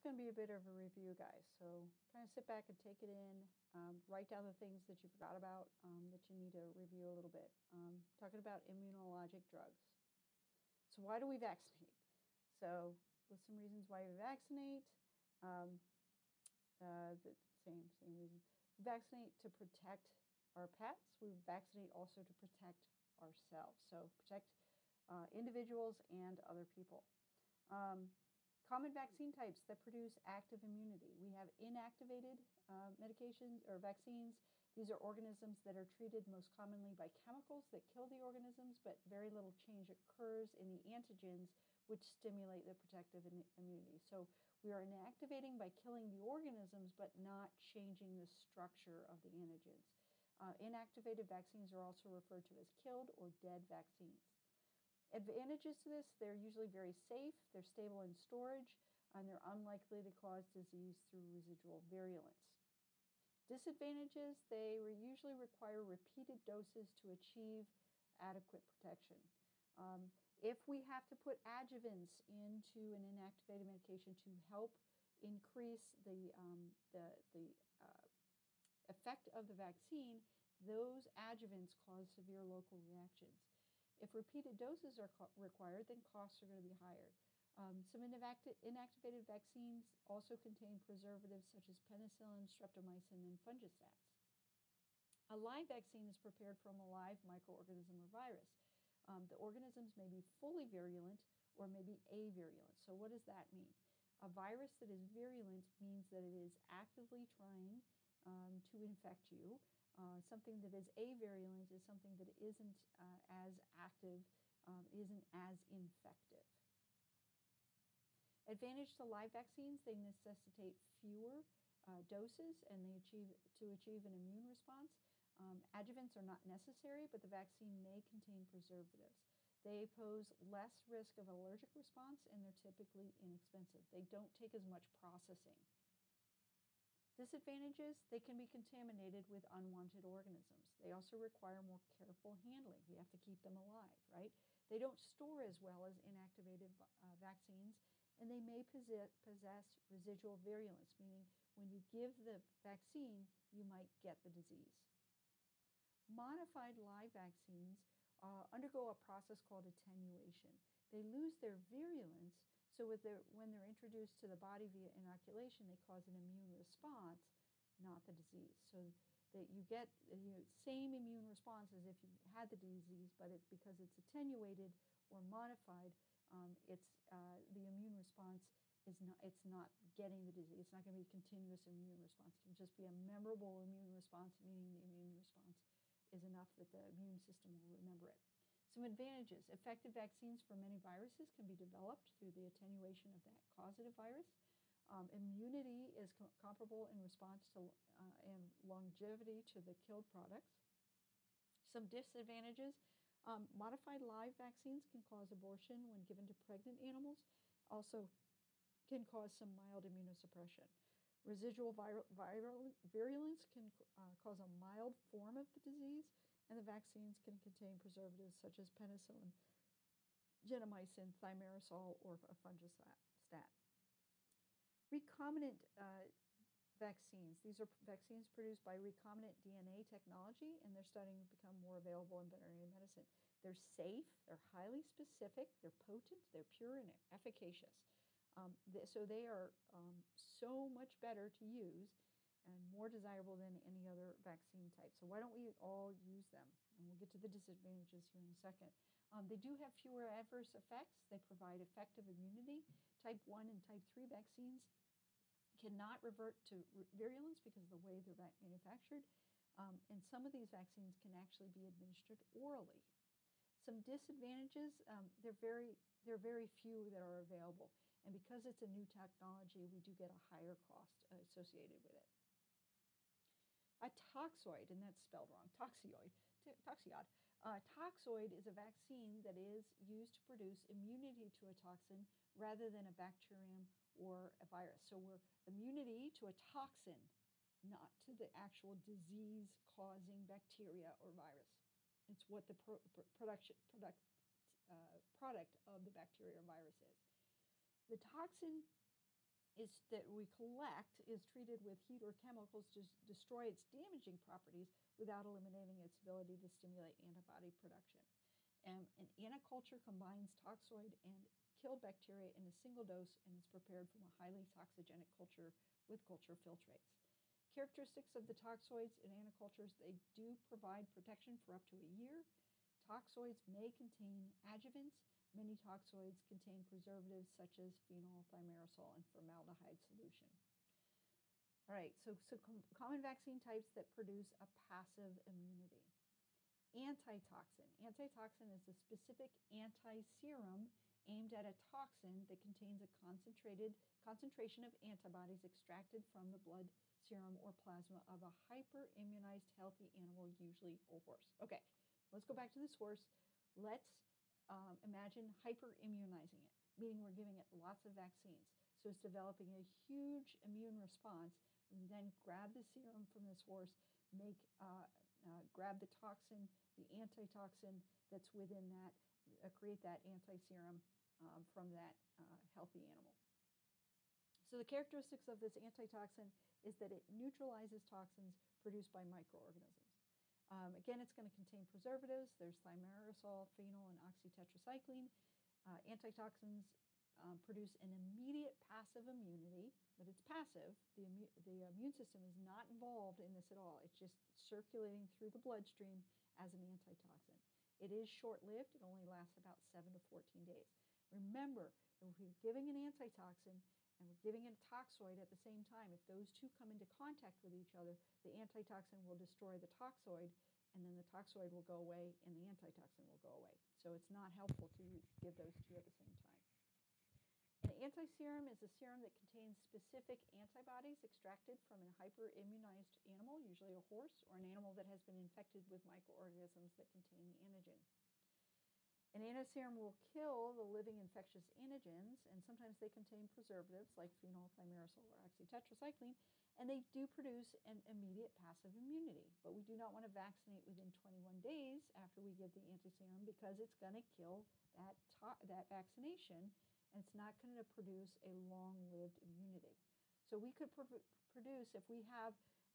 going to be a bit of a review, guys. So kind of sit back and take it in. Write down the things that you forgot about that you need to review a little bit. Talking about immunologic drugs. So why do we vaccinate? So with some reasons why we vaccinate. The same reason. We vaccinate to protect our pets. We vaccinate also to protect ourselves. So protect individuals and other people. Common vaccine types that produce active immunity. We have inactivated medications or vaccines. These are organisms that are treated most commonly by chemicals that kill the organisms, but very little change occurs in the antigens which stimulate the protective immunity. So we are inactivating by killing the organisms, but not changing the structure of the antigens. Inactivated vaccines are also referred to as killed or dead vaccines. Advantages to this, they're usually very safe, they're stable in storage, and they're unlikely to cause disease through residual virulence. Disadvantages, they usually require repeated doses to achieve adequate protection. If we have to put adjuvants into an inactivated medication to help increase the effect of the vaccine, those adjuvants cause severe local reactions. If repeated doses are required, then costs are going to be higher. Some inactivated vaccines also contain preservatives such as penicillin, streptomycin, and fungistats. A live vaccine is prepared from a live microorganism or virus. The organisms may be fully virulent or may be avirulent. So what does that mean? A virus that is virulent means that it is actively trying to infect you. Something that is avirulent is something that isn't as active, isn't as infective. Advantage to live vaccines, they necessitate fewer doses and they achieve an immune response. Adjuvants are not necessary, but the vaccine may contain preservatives. They pose less risk of allergic response and they're typically inexpensive. They don't take as much processing. Disadvantages, they can be contaminated with unwanted organisms. They also require more careful handling. We have to keep them alive, right? They don't store as well as inactivated vaccines, and they may possess residual virulence, meaning when you give the vaccine, you might get the disease. Modified live vaccines undergo a process called attenuation. They lose their virulence, so when they're introduced to the body via inoculation, they cause an immune response, not the disease. So that you get the same immune response as if you had the disease, but it's because it's attenuated or modified, the immune response it's not getting the disease. It's not going to be a continuous immune response. It'll just be a memorable immune response, meaning the immune response is enough that the immune system will remember it. Some advantages. Effective vaccines for many viruses can be developed through the attenuation of that causative virus. Immunity is comparable in response to and longevity to the killed products. Some disadvantages. Modified live vaccines can cause abortion when given to pregnant animals. Also can cause some mild immunosuppression. Residual virulence can cause a mild form of the disease, and the vaccines can contain preservatives such as penicillin, gentamicin, thimerosal, or a fungistat. Recombinant vaccines. These are vaccines produced by recombinant DNA technology, and they're starting to become more available in veterinary medicine. They're safe, they're highly specific, they're potent, they're pure, and efficacious. So they are so much better to use and more desirable than any other vaccine type. So why don't we all use them? And we'll get to the disadvantages here in a second. They do have fewer adverse effects. They provide effective immunity. Type 1 and type 3 vaccines cannot revert to virulence because of the way they're manufactured. And some of these vaccines can actually be administered orally. Some disadvantages, there are very few that are available. And because it's a new technology, we do get a higher cost associated with it. A toxoid, and that's spelled wrong, toxoid. Toxoid is a vaccine that is used to produce immunity to a toxin rather than a bacterium or a virus. So we're immunity to a toxin, not to the actual disease-causing bacteria or virus. It's what the product of the bacteria or virus is. The toxin is that we collect is treated with heat or chemicals to destroy its damaging properties without eliminating its ability to stimulate antibody production. An anticulture combines toxoid and killed bacteria in a single dose and is prepared from a highly toxigenic culture with culture filtrates. Characteristics of the toxoids in anticultures, they do provide protection for up to a year. Toxoids may contain adjuvants. Many toxoids contain preservatives such as phenol, thimerosal, and formaldehyde solution. All right, so common vaccine types that produce a passive immunity. Antitoxin. Antitoxin is a specific anti-serum aimed at a toxin that contains a concentration of antibodies extracted from the blood, serum, or plasma of a hyperimmunized healthy animal, usually a horse. Okay, let's go back to this horse. Let's imagine hyperimmunizing it, meaning we're giving it lots of vaccines. So it's developing a huge immune response. We then grab the serum from this horse, grab the toxin, the antitoxin that's within that, create that anti-serum from that healthy animal. So the characteristics of this antitoxin is that it neutralizes toxins produced by microorganisms. Again, it's going to contain preservatives. There's thimerosal, phenol, and oxytetracycline. Antitoxins produce an immediate passive immunity, but it's passive. The immune system is not involved in this at all. It's just circulating through the bloodstream as an antitoxin. It is short-lived. It only lasts about 7 to 14 days. Remember that if we're giving an antitoxin and we're giving it a toxoid at the same time, if those two come into contact with each other, the antitoxin will destroy the toxoid, and then the toxoid will go away and the antitoxin will go away. So it's not helpful to give those two at the same time. An antiserum is a serum that contains specific antibodies extracted from a hyperimmunized animal, usually a horse, or an animal that has been infected with microorganisms that contain the antigen. An antiserum will kill the living infectious antigens, and sometimes they contain preservatives like phenol, thimerosal, or oxytetracycline, and they do produce an immediate passive immunity. But we do not want to vaccinate within 21 days after we give the antiserum because it's going to kill that vaccination, and it's not going to produce a long-lived immunity. So we could produce, if we have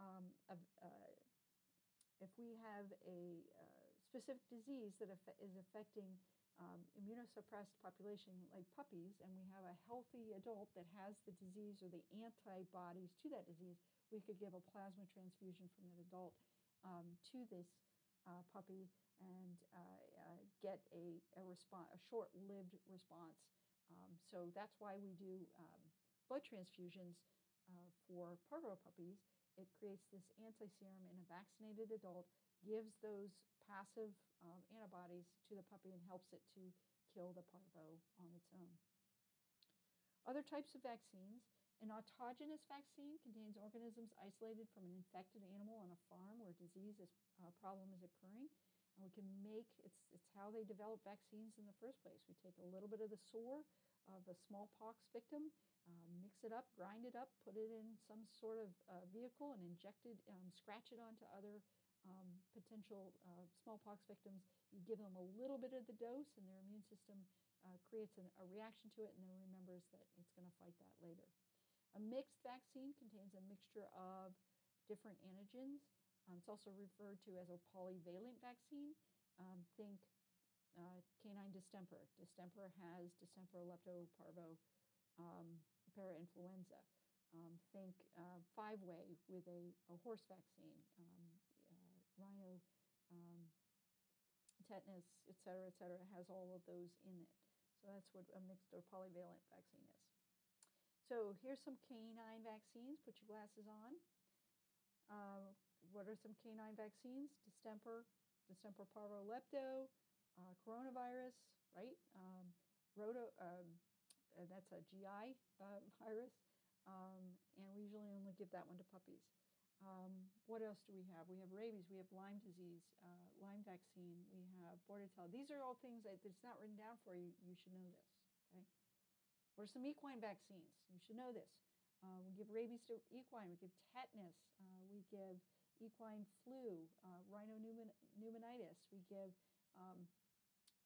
a specific disease that is affecting immunosuppressed population like puppies, and we have a healthy adult that has the disease or the antibodies to that disease, we could give a plasma transfusion from that adult to this puppy and get a short-lived response. So that's why we do blood transfusions for parvo puppies. It creates this anti-serum in a vaccinated adult, gives those passive antibodies to the puppy and helps it to kill the parvo on its own. Other types of vaccines. An autogenous vaccine contains organisms isolated from an infected animal on a farm where disease problem is occurring. And we can it's how they develop vaccines in the first place. We take a little bit of the sore of a smallpox victim, mix it up, grind it up, put it in some sort of vehicle and inject it, scratch it onto other potential smallpox victims. You give them a little bit of the dose and their immune system creates a reaction to it and then remembers that it's going to fight that later. A mixed vaccine contains a mixture of different antigens. It's also referred to as a polyvalent vaccine. Think canine distemper. Distemper has distemper, lepto, parvo, parainfluenza. Think five-way with a horse vaccine, rhino, tetanus, et cetera, has all of those in it. So that's what a mixed or polyvalent vaccine is. So here's some canine vaccines. Put your glasses on. What are some canine vaccines? Distemper, parvo, lepto, coronavirus, right? That's a GI virus, and we usually only give that one to puppies. What else do we have? We have rabies, we have Lyme disease, Lyme vaccine, we have Bordetella. These are all things that it's not written down for you. You should know this, okay? What are some equine vaccines? You should know this. We give rabies to equine, we give tetanus, we give equine flu, rhinopneumonitis, we give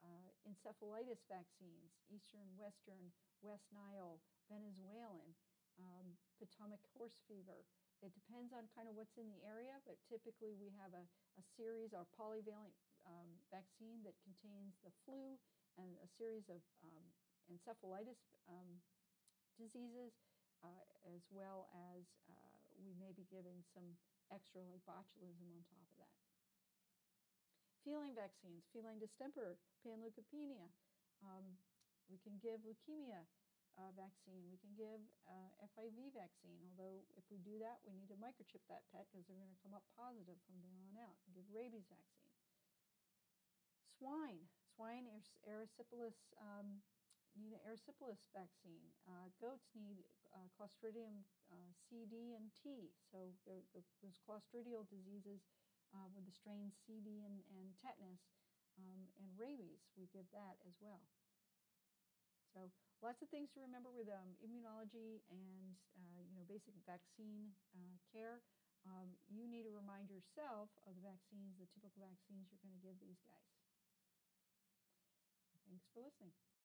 encephalitis vaccines, Eastern, Western, West Nile, Venezuelan. Potomac horse fever. It depends on kind of what's in the area, but typically we have a series, our polyvalent vaccine that contains the flu and a series of encephalitis diseases, as well as we may be giving some extra like botulism on top of that. Feline vaccines, feline distemper, panleukopenia. We can give leukemia vaccine. We can give FIV vaccine, although if we do that, we need to microchip that pet because they're going to come up positive from there on out. We give rabies vaccine. Swine erysipelas, need an erysipelas vaccine. Goats need Clostridium CD and T. So those clostridial diseases with the strains CD and tetanus and rabies, we give that as well. So lots of things to remember with immunology and basic vaccine care. You need to remind yourself of the vaccines, the typical vaccines you're going to give these guys. Thanks for listening.